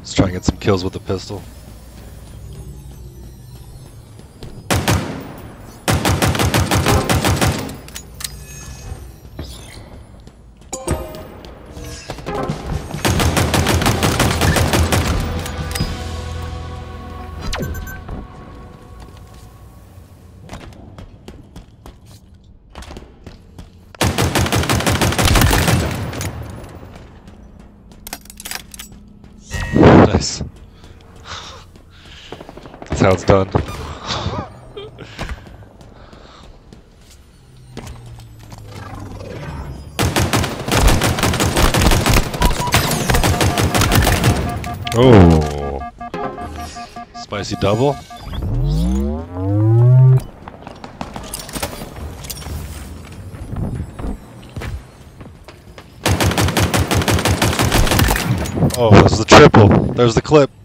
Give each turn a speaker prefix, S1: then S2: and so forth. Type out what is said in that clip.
S1: Let's try and get some kills with the pistol. Nice. That's how it's done. Oh, spicy double. Oh, this is the triple. There's the clip.